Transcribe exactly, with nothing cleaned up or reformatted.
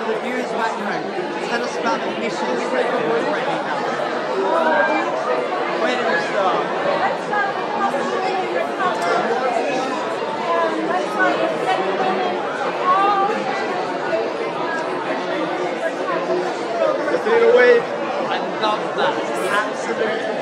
for the viewers back home, tell us about the mission statement of Friendly House. Where do we start? Let's start with positivity recovery. Um, let's start with getting women all I love that. Absolutely.